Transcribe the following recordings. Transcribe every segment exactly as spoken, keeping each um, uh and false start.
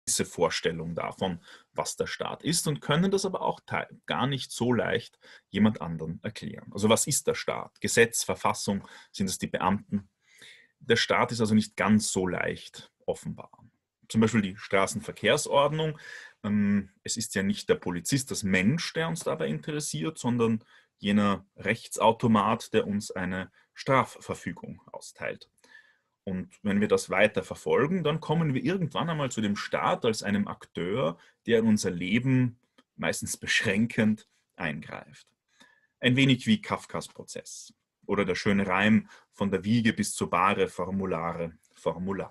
Vorstellung davon, was der Staat ist und können das aber auch gar nicht so leicht jemand anderen erklären. Also was ist der Staat? Gesetz, Verfassung, sind es die Beamten? Der Staat ist also nicht ganz so leicht offenbar. Zum Beispiel die Straßenverkehrsordnung. Ähm, es ist ja nicht der Polizist, das Mensch, der uns dabei interessiert, sondern jener Rechtsautomat, der uns eine Strafverfügung austeilt. Und wenn wir das weiter verfolgen, dann kommen wir irgendwann einmal zu dem Staat als einem Akteur, der in unser Leben meistens beschränkend eingreift. Ein wenig wie Kafkas Prozess oder der schöne Reim von der Wiege bis zur Bahre, Formulare, Formulare.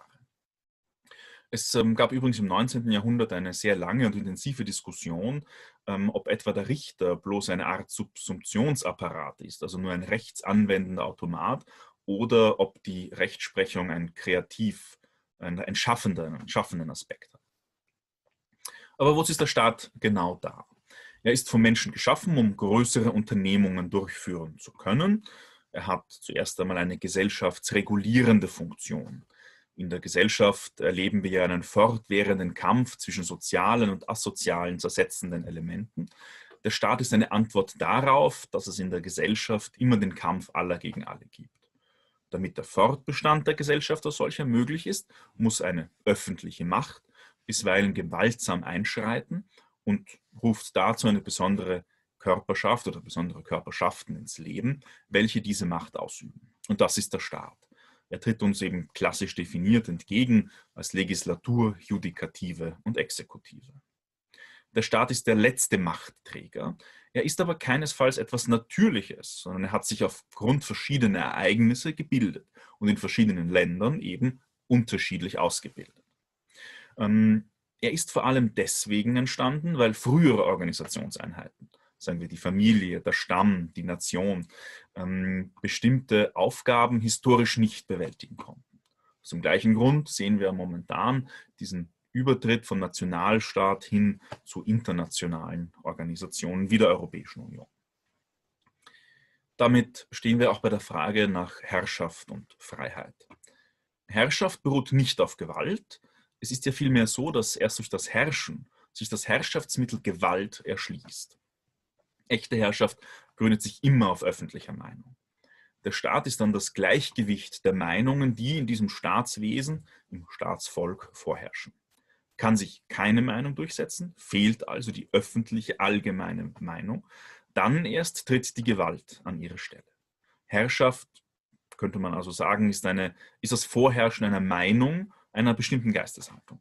Es ähm, gab übrigens im neunzehnten Jahrhundert eine sehr lange und intensive Diskussion, ähm, ob etwa der Richter bloß eine Art Subsumptionsapparat ist, also nur ein rechtsanwendender Automat, oder ob die Rechtsprechung ein kreativ, ein, ein, schaffender, einen schaffenden Aspekt hat. Aber wozu ist der Staat genau da? Er ist vom Menschen geschaffen, um größere Unternehmungen durchführen zu können. Er hat zuerst einmal eine gesellschaftsregulierende Funktion. In der Gesellschaft erleben wir ja einen fortwährenden Kampf zwischen sozialen und asozialen zersetzenden Elementen. Der Staat ist eine Antwort darauf, dass es in der Gesellschaft immer den Kampf aller gegen alle gibt. Damit der Fortbestand der Gesellschaft als solcher möglich ist, muss eine öffentliche Macht bisweilen gewaltsam einschreiten und ruft dazu eine besondere Körperschaft oder besondere Körperschaften ins Leben, welche diese Macht ausüben. Und das ist der Staat. Er tritt uns eben klassisch definiert entgegen als Legislatur, Judikative und Exekutive. Der Staat ist der letzte Machtträger. Er ist aber keinesfalls etwas Natürliches, sondern er hat sich aufgrund verschiedener Ereignisse gebildet und in verschiedenen Ländern eben unterschiedlich ausgebildet. Ähm, er ist vor allem deswegen entstanden, weil frühere Organisationseinheiten, sagen wir die Familie, der Stamm, die Nation, ähm, bestimmte Aufgaben historisch nicht bewältigen konnten. Aus dem gleichen Grund sehen wir momentan diesen Übertritt vom Nationalstaat hin zu internationalen Organisationen wie der Europäischen Union. Damit stehen wir auch bei der Frage nach Herrschaft und Freiheit. Herrschaft beruht nicht auf Gewalt. Es ist ja vielmehr so, dass erst durch das Herrschen sich das Herrschaftsmittel Gewalt erschließt. Echte Herrschaft gründet sich immer auf öffentlicher Meinung. Der Staat ist dann das Gleichgewicht der Meinungen, die in diesem Staatswesen, im Staatsvolk vorherrschen. Kann sich keine Meinung durchsetzen, fehlt also die öffentliche allgemeine Meinung, dann erst tritt die Gewalt an ihre Stelle. Herrschaft, könnte man also sagen, ist, eine, ist das Vorherrschen einer Meinung, einer bestimmten Geisteshaltung.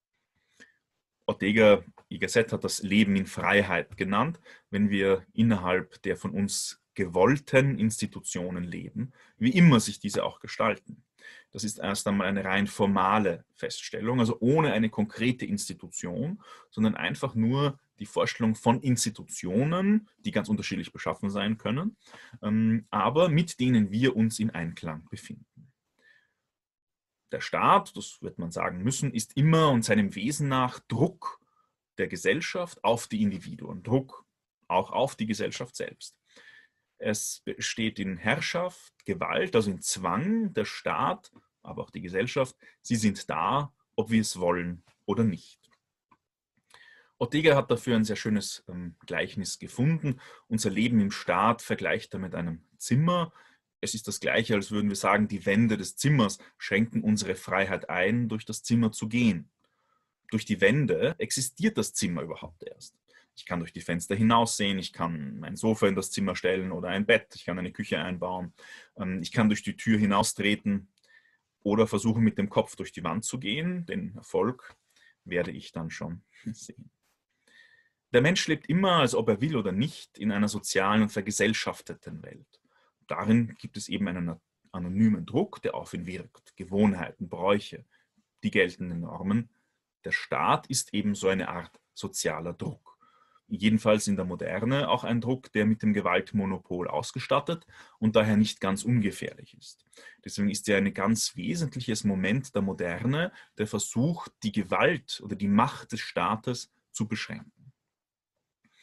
Ortega y Gasset hat das Leben in Freiheit genannt, wenn wir innerhalb der von uns gewollten Institutionen leben, wie immer sich diese auch gestalten. Das ist erst einmal eine rein formale Feststellung, also ohne eine konkrete Institution, sondern einfach nur die Vorstellung von Institutionen, die ganz unterschiedlich beschaffen sein können, aber mit denen wir uns in Einklang befinden. Der Staat, das wird man sagen müssen, ist immer und seinem Wesen nach Druck der Gesellschaft auf die Individuen, Druck auch auf die Gesellschaft selbst. Es besteht in Herrschaft, Gewalt, also in Zwang, der Staat, aber auch die Gesellschaft. Sie sind da, ob wir es wollen oder nicht. Ortega hat dafür ein sehr schönes ähm, Gleichnis gefunden. Unser Leben im Staat vergleicht er mit einem Zimmer. Es ist das Gleiche, als würden wir sagen, die Wände des Zimmers schränken unsere Freiheit ein, durch das Zimmer zu gehen. Durch die Wände existiert das Zimmer überhaupt erst. Ich kann durch die Fenster hinaussehen, ich kann mein Sofa in das Zimmer stellen oder ein Bett, ich kann eine Küche einbauen, ich kann durch die Tür hinaustreten oder versuchen, mit dem Kopf durch die Wand zu gehen. Den Erfolg werde ich dann schon sehen. Der Mensch lebt immer, als ob er will oder nicht, in einer sozialen und vergesellschafteten Welt. Darin gibt es eben einen anonymen Druck, der auf ihn wirkt, Gewohnheiten, Bräuche, die geltenden Normen. Der Staat ist eben so eine Art sozialer Druck. Jedenfalls in der Moderne auch ein Druck, der mit dem Gewaltmonopol ausgestattet und daher nicht ganz ungefährlich ist. Deswegen ist ja ein ganz wesentliches Moment der Moderne der Versuch, die Gewalt oder die Macht des Staates zu beschränken.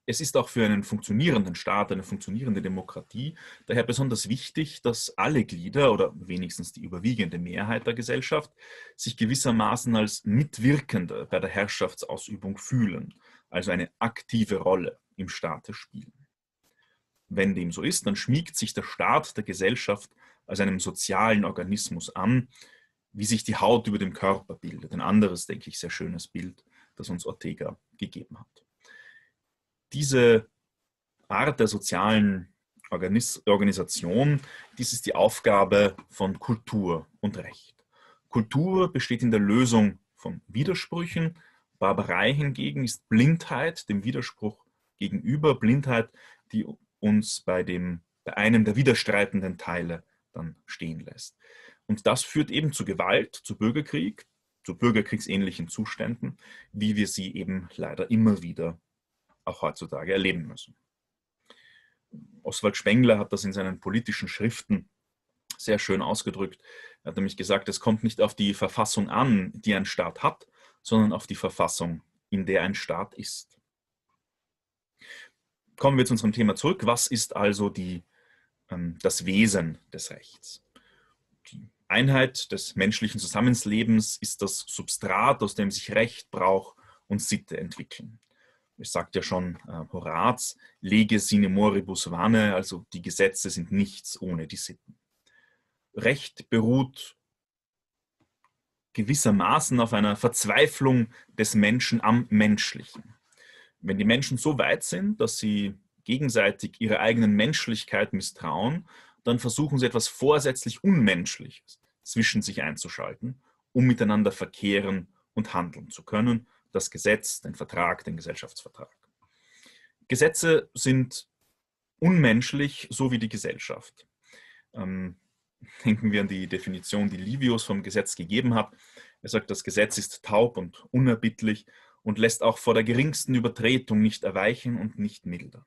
Es ist auch für einen funktionierenden Staat, eine funktionierende Demokratie daher besonders wichtig, dass alle Glieder oder wenigstens die überwiegende Mehrheit der Gesellschaft sich gewissermaßen als Mitwirkende bei der Herrschaftsausübung fühlen, also eine aktive Rolle im Staate spielen. Wenn dem so ist, dann schmiegt sich der Staat der Gesellschaft als einem sozialen Organismus an, wie sich die Haut über dem Körper bildet. Ein anderes, denke ich, sehr schönes Bild, das uns Ortega gegeben hat. Diese Art der sozialen Organis Organisation, dies ist die Aufgabe von Kultur und Recht. Kultur besteht in der Lösung von Widersprüchen, Barbarei hingegen ist Blindheit, dem Widerspruch gegenüber, Blindheit, die uns bei, dem, bei einem der widerstreitenden Teile dann stehen lässt. Und das führt eben zu Gewalt, zu Bürgerkrieg, zu bürgerkriegsähnlichen Zuständen, wie wir sie eben leider immer wieder auch heutzutage erleben müssen. Oswald Spengler hat das in seinen politischen Schriften sehr schön ausgedrückt. Er hat nämlich gesagt, es kommt nicht auf die Verfassung an, die ein Staat hat, sondern auf die Verfassung, in der ein Staat ist. Kommen wir zu unserem Thema zurück. Was ist also die, ähm, das Wesen des Rechts? Die Einheit des menschlichen Zusammenlebens ist das Substrat, aus dem sich Recht, Brauch und Sitte entwickeln. Es sagt ja schon äh, Horaz, lege sine moribus vane, also die Gesetze sind nichts ohne die Sitten. Recht beruht gewissermaßen auf einer Verzweiflung des Menschen am Menschlichen. Wenn die Menschen so weit sind, dass sie gegenseitig ihrer eigenen Menschlichkeit misstrauen, dann versuchen sie etwas vorsätzlich Unmenschliches zwischen sich einzuschalten, um miteinander verkehren und handeln zu können. Das Gesetz, den Vertrag, den Gesellschaftsvertrag. Gesetze sind unmenschlich, so wie die Gesellschaft. Ähm, denken wir an die Definition, die Livius vom Gesetz gegeben hat. Er sagt, das Gesetz ist taub und unerbittlich und lässt auch vor der geringsten Übertretung nicht erweichen und nicht mildern.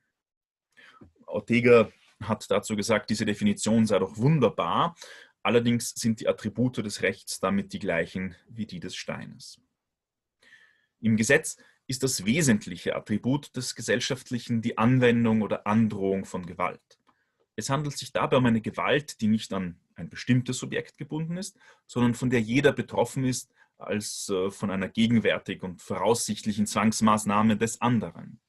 Ortega hat dazu gesagt, diese Definition sei doch wunderbar, allerdings sind die Attribute des Rechts damit die gleichen wie die des Steines. Im Gesetz ist das wesentliche Attribut des Gesellschaftlichen die Anwendung oder Androhung von Gewalt. Es handelt sich dabei um eine Gewalt, die nicht an ein bestimmtes Subjekt gebunden ist, sondern von der jeder betroffen ist, als äh, von einer gegenwärtig und voraussichtlichen Zwangsmaßnahme des anderen.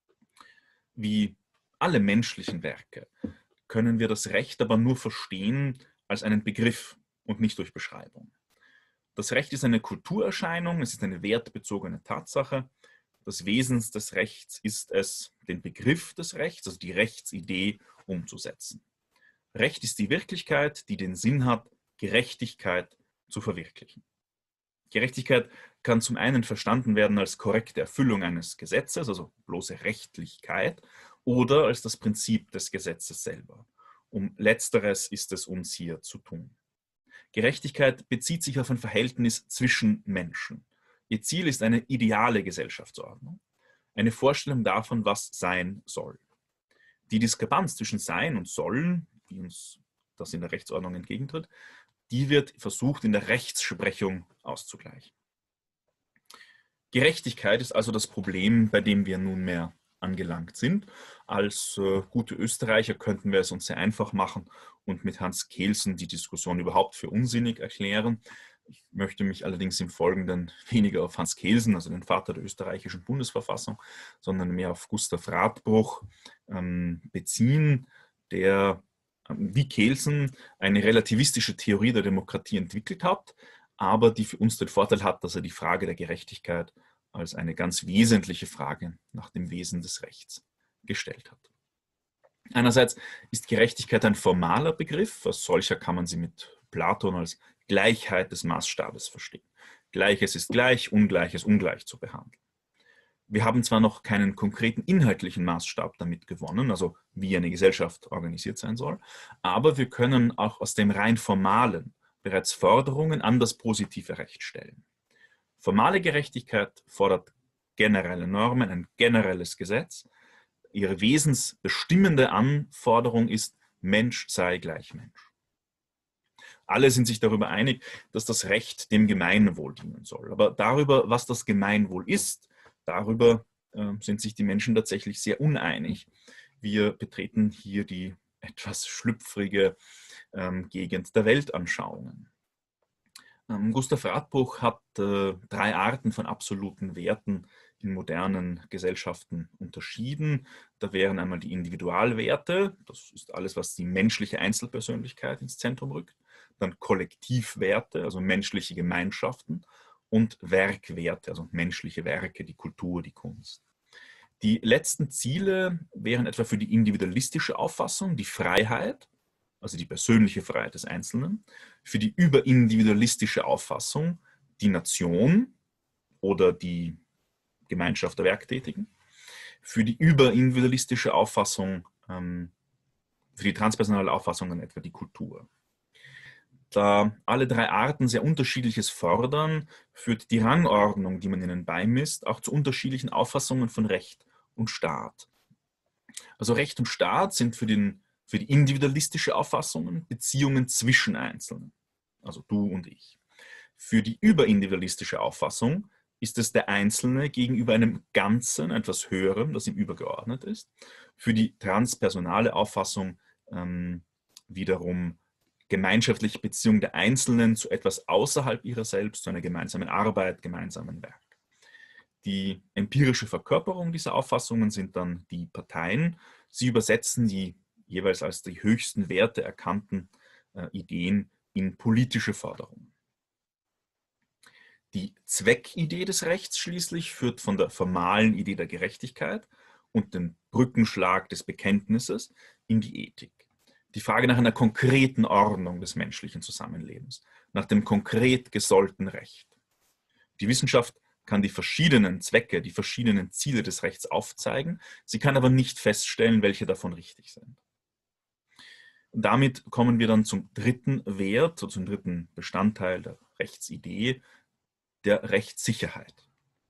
Wie alle menschlichen Werke können wir das Recht aber nur verstehen als einen Begriff und nicht durch Beschreibung. Das Recht ist eine Kulturerscheinung, es ist eine wertbezogene Tatsache. Das Wesen des Rechts ist es, den Begriff des Rechts, also die Rechtsidee, umzusetzen. Recht ist die Wirklichkeit, die den Sinn hat, Gerechtigkeit zu verwirklichen. Gerechtigkeit kann zum einen verstanden werden als korrekte Erfüllung eines Gesetzes, also bloße Rechtlichkeit, oder als das Prinzip des Gesetzes selber. Um Letzteres ist es uns hier zu tun. Gerechtigkeit bezieht sich auf ein Verhältnis zwischen Menschen. Ihr Ziel ist eine ideale Gesellschaftsordnung, eine Vorstellung davon, was sein soll. Die Diskrepanz zwischen Sein und Sollen, wie uns das in der Rechtsordnung entgegentritt, die wird versucht in der Rechtsprechung auszugleichen. Gerechtigkeit ist also das Problem, bei dem wir nunmehr angelangt sind. Als äh, gute Österreicher könnten wir es uns sehr einfach machen und mit Hans Kelsen die Diskussion überhaupt für unsinnig erklären. Ich möchte mich allerdings im Folgenden weniger auf Hans Kelsen, also den Vater der österreichischen Bundesverfassung, sondern mehr auf Gustav Radbruch ähm, beziehen, der ähm, wie Kelsen eine relativistische Theorie der Demokratie entwickelt hat, aber die für uns den Vorteil hat, dass er die Frage der Gerechtigkeit als eine ganz wesentliche Frage nach dem Wesen des Rechts gestellt hat. Einerseits ist Gerechtigkeit ein formaler Begriff, als solcher kann man sie mit Platon als Gleichheit des Maßstabes verstehen. Gleiches ist gleich, Ungleiches ungleich zu behandeln. Wir haben zwar noch keinen konkreten inhaltlichen Maßstab damit gewonnen, also wie eine Gesellschaft organisiert sein soll, aber wir können auch aus dem rein Formalen bereits Forderungen an das positive Recht stellen. Formale Gerechtigkeit fordert generelle Normen, ein generelles Gesetz. Ihre wesensbestimmende Anforderung ist, Mensch sei gleich Mensch. Alle sind sich darüber einig, dass das Recht dem Gemeinwohl dienen soll. Aber darüber, was das Gemeinwohl ist, darüber äh, sind sich die Menschen tatsächlich sehr uneinig. Wir betreten hier die etwas schlüpfrige ähm, Gegend der Weltanschauungen. Ähm, Gustav Radbruch hat äh, drei Arten von absoluten Werten in modernen Gesellschaften unterschieden. Da wären einmal die Individualwerte, das ist alles, was die menschliche Einzelpersönlichkeit ins Zentrum rückt. Dann Kollektivwerte, also menschliche Gemeinschaften. Und Werkwerte, also menschliche Werke, die Kultur, die Kunst. Die letzten Ziele wären etwa für die individualistische Auffassung die Freiheit, also die persönliche Freiheit des Einzelnen, für die überindividualistische Auffassung die Nation oder die Gemeinschaft der Werktätigen, für die überindividualistische Auffassung, ähm, für die transpersonale Auffassung dann etwa die Kultur. Da alle drei Arten sehr Unterschiedliches fordern, führt die Rangordnung, die man ihnen beimisst, auch zu unterschiedlichen Auffassungen von Recht und Staat. Also Recht und Staat sind für, den, für die individualistische Auffassung Beziehungen zwischen Einzelnen, also du und ich. Für die überindividualistische Auffassung ist es der Einzelne gegenüber einem Ganzen, etwas Höherem, das ihm übergeordnet ist. Für die transpersonale Auffassung ähm, wiederum gemeinschaftliche Beziehung der Einzelnen zu etwas außerhalb ihrer selbst, zu einer gemeinsamen Arbeit, gemeinsamen Werk. Die empirische Verkörperung dieser Auffassungen sind dann die Parteien. Sie übersetzen die jeweils als die höchsten Werte erkannten äh, Ideen in politische Forderungen. Die Zweckidee des Rechts schließlich führt von der formalen Idee der Gerechtigkeit und dem Brückenschlag des Bekenntnisses in die Ethik. Die Frage nach einer konkreten Ordnung des menschlichen Zusammenlebens, nach dem konkret gesollten Recht. Die Wissenschaft kann die verschiedenen Zwecke, die verschiedenen Ziele des Rechts aufzeigen, sie kann aber nicht feststellen, welche davon richtig sind. Und damit kommen wir dann zum dritten Wert, so zum dritten Bestandteil der Rechtsidee, der Rechtssicherheit.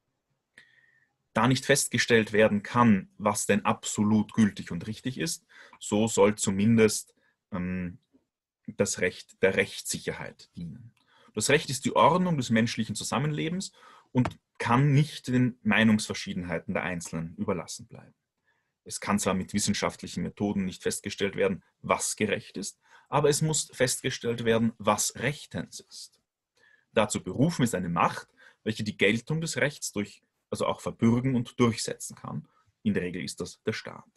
Da nicht festgestellt werden kann, was denn absolut gültig und richtig ist, so soll zumindest ähm, das Recht der Rechtssicherheit dienen. Das Recht ist die Ordnung des menschlichen Zusammenlebens und kann nicht den Meinungsverschiedenheiten der Einzelnen überlassen bleiben. Es kann zwar mit wissenschaftlichen Methoden nicht festgestellt werden, was gerecht ist, aber es muss festgestellt werden, was rechtens ist. Dazu berufen ist eine Macht, welche die Geltung des Rechts durch, also auch verbürgen und durchsetzen kann. In der Regel ist das der Staat.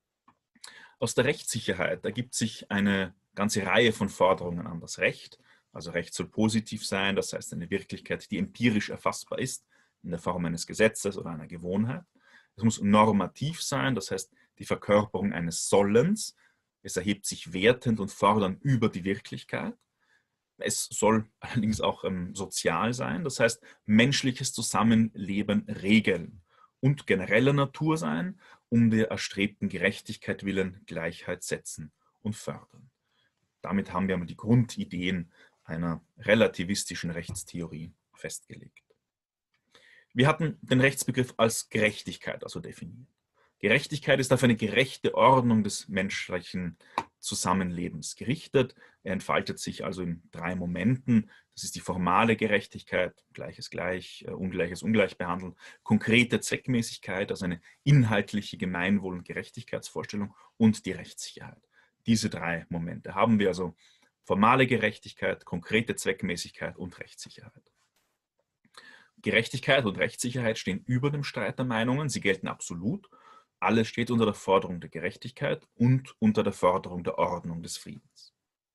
Aus der Rechtssicherheit ergibt sich eine ganze Reihe von Forderungen an das Recht. Also Recht soll positiv sein, das heißt eine Wirklichkeit, die empirisch erfassbar ist, in der Form eines Gesetzes oder einer Gewohnheit. Es muss normativ sein, das heißt die Verkörperung eines Sollens. Es erhebt sich wertend und fordernd über die Wirklichkeit. Es soll allerdings auch ähm, sozial sein, das heißt menschliches Zusammenleben regeln und genereller Natur sein, um der erstrebten Gerechtigkeit willen Gleichheit setzen und fördern. Damit haben wir einmal die Grundideen einer relativistischen Rechtstheorie festgelegt. Wir hatten den Rechtsbegriff als Gerechtigkeit also definiert. Gerechtigkeit ist auf eine gerechte Ordnung des menschlichen Zusammenlebens gerichtet. Er entfaltet sich also in drei Momenten. Das ist die formale Gerechtigkeit, Gleiches gleich, Ungleiches ungleich behandeln, konkrete Zweckmäßigkeit, also eine inhaltliche Gemeinwohl- und Gerechtigkeitsvorstellung und die Rechtssicherheit. Diese drei Momente haben wir also: formale Gerechtigkeit, konkrete Zweckmäßigkeit und Rechtssicherheit. Gerechtigkeit und Rechtssicherheit stehen über dem Streit der Meinungen, sie gelten absolut. Alles steht unter der Forderung der Gerechtigkeit und unter der Forderung der Ordnung des Friedens.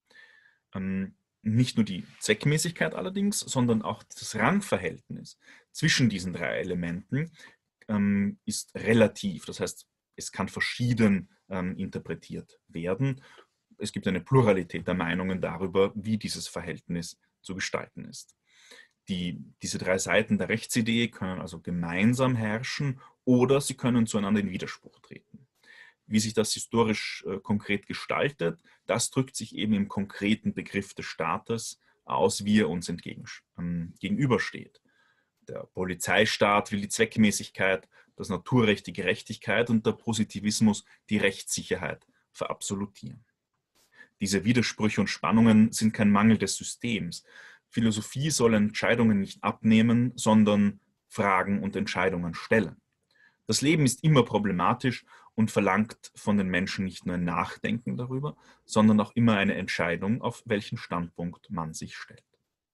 Ähm, nicht nur die Zweckmäßigkeit allerdings, sondern auch das Rangverhältnis zwischen diesen drei Elementen ähm, ist relativ. Das heißt, es kann verschieden ähm, interpretiert werden. Es gibt eine Pluralität der Meinungen darüber, wie dieses Verhältnis zu gestalten ist. Die, diese drei Seiten der Rechtsidee können also gemeinsam herrschen oder sie können zueinander in Widerspruch treten. Wie sich das historisch äh, konkret gestaltet, das drückt sich eben im konkreten Begriff des Staates aus, wie er uns entgegen, ähm, gegenübersteht. Der Polizeistaat will die Zweckmäßigkeit, das Naturrecht die Gerechtigkeit und der Positivismus die Rechtssicherheit verabsolutieren. Diese Widersprüche und Spannungen sind kein Mangel des Systems. Philosophie soll Entscheidungen nicht abnehmen, sondern Fragen und Entscheidungen stellen. Das Leben ist immer problematisch und verlangt von den Menschen nicht nur ein Nachdenken darüber, sondern auch immer eine Entscheidung, auf welchen Standpunkt man sich stellt.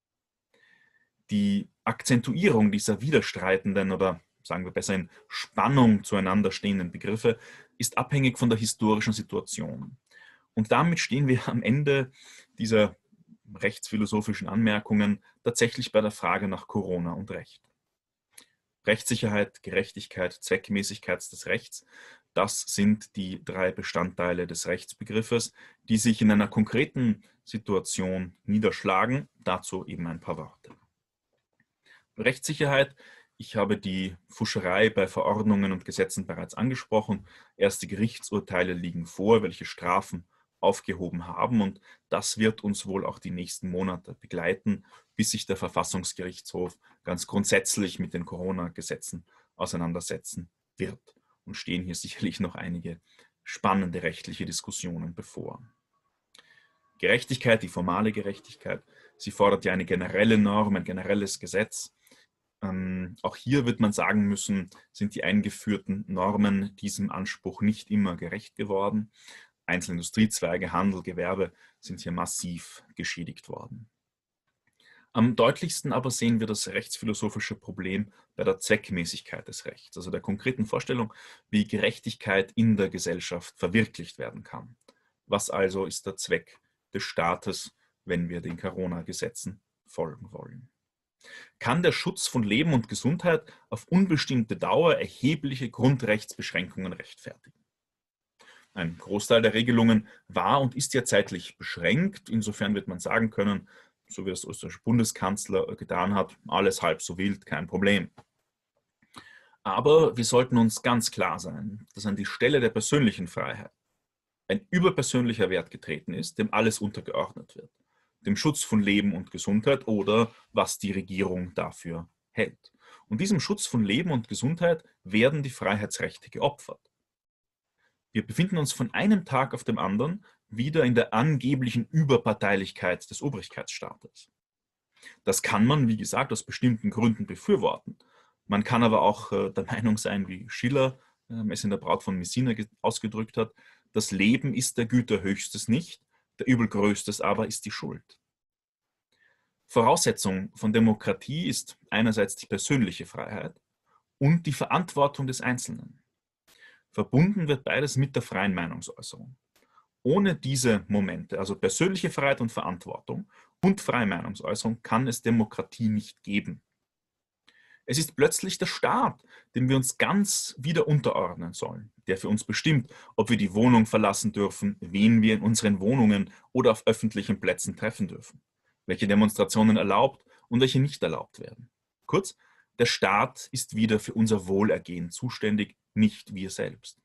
Die Akzentuierung dieser widerstreitenden oder sagen wir besser in Spannung zueinander stehenden Begriffe ist abhängig von der historischen Situation. Und damit stehen wir am Ende dieser rechtsphilosophischen Anmerkungen tatsächlich bei der Frage nach Corona und Recht. Rechtssicherheit, Gerechtigkeit, Zweckmäßigkeit des Rechts, das sind die drei Bestandteile des Rechtsbegriffes, die sich in einer konkreten Situation niederschlagen. Dazu eben ein paar Worte. Rechtssicherheit, ich habe die Pfuscherei bei Verordnungen und Gesetzen bereits angesprochen. Erste Gerichtsurteile liegen vor, welche Strafen aufgehoben haben, und das wird uns wohl auch die nächsten Monate begleiten, bis sich der Verfassungsgerichtshof ganz grundsätzlich mit den Corona-Gesetzen auseinandersetzen wird. Und stehen hier sicherlich noch einige spannende rechtliche Diskussionen bevor. Gerechtigkeit, die formale Gerechtigkeit, sie fordert ja eine generelle Norm, ein generelles Gesetz. Ähm, auch hier wird man sagen müssen, sind die eingeführten Normen diesem Anspruch nicht immer gerecht geworden. Einzelne Industriezweige, Handel, Gewerbe sind hier massiv geschädigt worden. Am deutlichsten aber sehen wir das rechtsphilosophische Problem bei der Zweckmäßigkeit des Rechts, also der konkreten Vorstellung, wie Gerechtigkeit in der Gesellschaft verwirklicht werden kann. Was also ist der Zweck des Staates, wenn wir den Corona-Gesetzen folgen wollen? Kann der Schutz von Leben und Gesundheit auf unbestimmte Dauer erhebliche Grundrechtsbeschränkungen rechtfertigen? Ein Großteil der Regelungen war und ist ja zeitlich beschränkt. Insofern wird man sagen können, so wie es der österreichische Bundeskanzler getan hat, alles halb so wild, kein Problem. Aber wir sollten uns ganz klar sein, dass an die Stelle der persönlichen Freiheit ein überpersönlicher Wert getreten ist, dem alles untergeordnet wird. Dem Schutz von Leben und Gesundheit oder was die Regierung dafür hält. Und diesem Schutz von Leben und Gesundheit werden die Freiheitsrechte geopfert. Wir befinden uns von einem Tag auf den anderen wieder in der angeblichen Überparteilichkeit des Obrigkeitsstaates. Das kann man, wie gesagt, aus bestimmten Gründen befürworten. Man kann aber auch äh, der Meinung sein, wie Schiller äh, es in der Braut von Messina ausgedrückt hat, das Leben ist der Güter höchstes nicht, der Übel größtes aber ist die Schuld. Voraussetzung von Demokratie ist einerseits die persönliche Freiheit und die Verantwortung des Einzelnen. Verbunden wird beides mit der freien Meinungsäußerung. Ohne diese Momente, also persönliche Freiheit und Verantwortung und freie Meinungsäußerung, kann es Demokratie nicht geben. Es ist plötzlich der Staat, dem wir uns ganz wieder unterordnen sollen, der für uns bestimmt, ob wir die Wohnung verlassen dürfen, wen wir in unseren Wohnungen oder auf öffentlichen Plätzen treffen dürfen, welche Demonstrationen erlaubt und welche nicht erlaubt werden. Kurz, der Staat ist wieder für unser Wohlergehen zuständig, nicht wir selbst.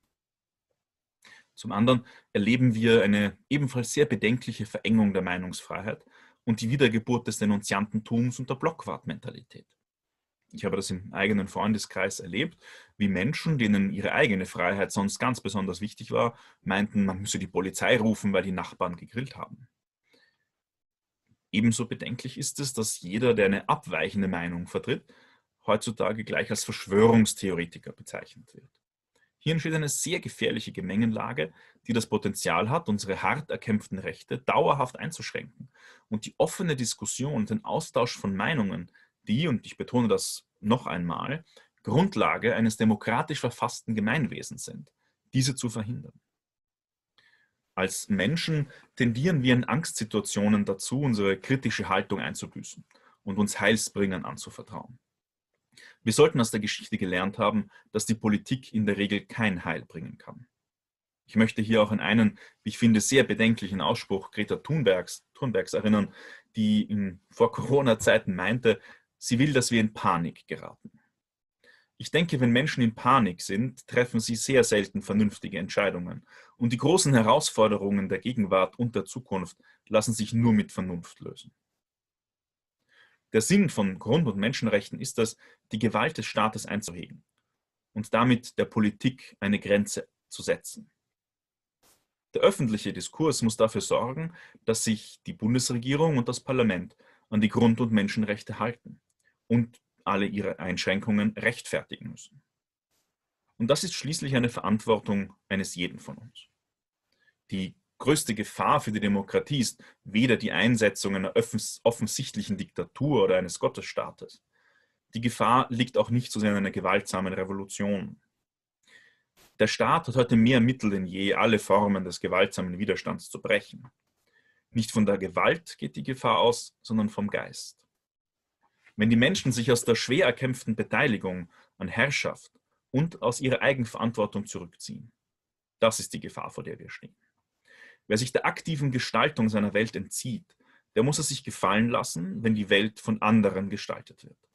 Zum anderen erleben wir eine ebenfalls sehr bedenkliche Verengung der Meinungsfreiheit und die Wiedergeburt des Denunziantentums und der Blockwart-Mentalität. Ich habe das im eigenen Freundeskreis erlebt, wie Menschen, denen ihre eigene Freiheit sonst ganz besonders wichtig war, meinten, man müsse die Polizei rufen, weil die Nachbarn gegrillt haben. Ebenso bedenklich ist es, dass jeder, der eine abweichende Meinung vertritt, heutzutage gleich als Verschwörungstheoretiker bezeichnet wird. Hier entsteht eine sehr gefährliche Gemengenlage, die das Potenzial hat, unsere hart erkämpften Rechte dauerhaft einzuschränken und die offene Diskussion und den Austausch von Meinungen, die, und ich betone das noch einmal, Grundlage eines demokratisch verfassten Gemeinwesens sind, diese zu verhindern. Als Menschen tendieren wir in Angstsituationen dazu, unsere kritische Haltung einzubüßen und uns Heilsbringern anzuvertrauen. Wir sollten aus der Geschichte gelernt haben, dass die Politik in der Regel kein Heil bringen kann. Ich möchte hier auch an einen, wie ich finde, sehr bedenklichen Ausspruch Greta Thunbergs, Thunbergs erinnern, die in Vor-Corona-Zeiten meinte, sie will, dass wir in Panik geraten. Ich denke, wenn Menschen in Panik sind, treffen sie sehr selten vernünftige Entscheidungen. Und die großen Herausforderungen der Gegenwart und der Zukunft lassen sich nur mit Vernunft lösen. Der Sinn von Grund- und Menschenrechten ist es, die Gewalt des Staates einzuhegen und damit der Politik eine Grenze zu setzen. Der öffentliche Diskurs muss dafür sorgen, dass sich die Bundesregierung und das Parlament an die Grund- und Menschenrechte halten und alle ihre Einschränkungen rechtfertigen müssen. Und das ist schließlich eine Verantwortung eines jeden von uns. Die größte Gefahr für die Demokratie ist weder die Einsetzung einer offensichtlichen Diktatur oder eines Gottesstaates. Die Gefahr liegt auch nicht so sehr in einer gewaltsamen Revolution. Der Staat hat heute mehr Mittel denn je, alle Formen des gewaltsamen Widerstands zu brechen. Nicht von der Gewalt geht die Gefahr aus, sondern vom Geist. Wenn die Menschen sich aus der schwer erkämpften Beteiligung an Herrschaft und aus ihrer Eigenverantwortung zurückziehen, das ist die Gefahr, vor der wir stehen. Wer sich der aktiven Gestaltung seiner Welt entzieht, der muss es sich gefallen lassen, wenn die Welt von anderen gestaltet wird.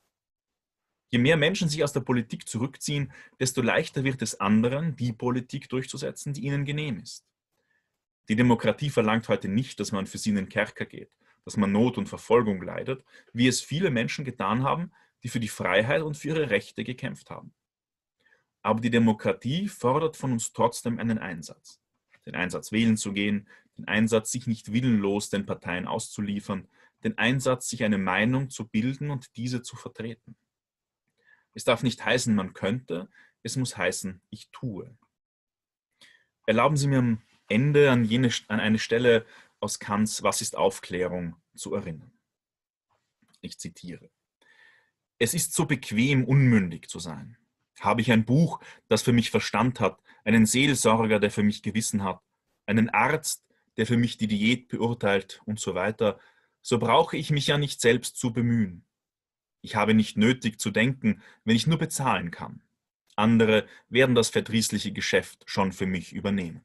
Je mehr Menschen sich aus der Politik zurückziehen, desto leichter wird es anderen, die Politik durchzusetzen, die ihnen genehm ist. Die Demokratie verlangt heute nicht, dass man für sie in den Kerker geht, dass man Not und Verfolgung leidet, wie es viele Menschen getan haben, die für die Freiheit und für ihre Rechte gekämpft haben. Aber die Demokratie fordert von uns trotzdem einen Einsatz. Den Einsatz, wählen zu gehen, den Einsatz, sich nicht willenlos den Parteien auszuliefern, den Einsatz, sich eine Meinung zu bilden und diese zu vertreten. Es darf nicht heißen, man könnte, es muss heißen, ich tue. Erlauben Sie mir am Ende an, jene, an eine Stelle aus Kants Was ist Aufklärung zu erinnern. Ich zitiere. Es ist so bequem, unmündig zu sein. Habe ich ein Buch, das für mich Verstand hat, einen Seelsorger, der für mich Gewissen hat, einen Arzt, der für mich die Diät beurteilt und so weiter, so brauche ich mich ja nicht selbst zu bemühen. Ich habe nicht nötig zu denken, wenn ich nur bezahlen kann. Andere werden das verdrießliche Geschäft schon für mich übernehmen.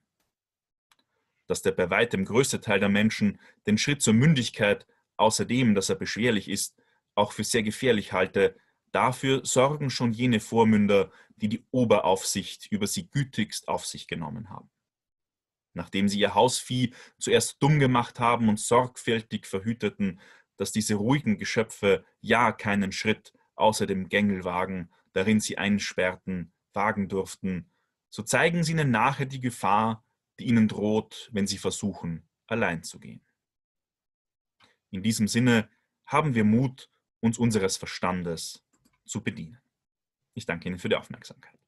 Dass der bei weitem größte Teil der Menschen den Schritt zur Mündigkeit, außerdem, dass er beschwerlich ist, auch für sehr gefährlich halte, dafür sorgen schon jene Vormünder, die die Oberaufsicht über sie gütigst auf sich genommen haben. Nachdem sie ihr Hausvieh zuerst dumm gemacht haben und sorgfältig verhüteten, dass diese ruhigen Geschöpfe ja keinen Schritt außer dem Gängelwagen, darin sie einsperrten, wagen durften, so zeigen sie ihnen nachher die Gefahr, die ihnen droht, wenn sie versuchen, allein zu gehen. In diesem Sinne haben wir Mut, uns unseres Verstandes zu bedienen. Ich danke Ihnen für die Aufmerksamkeit.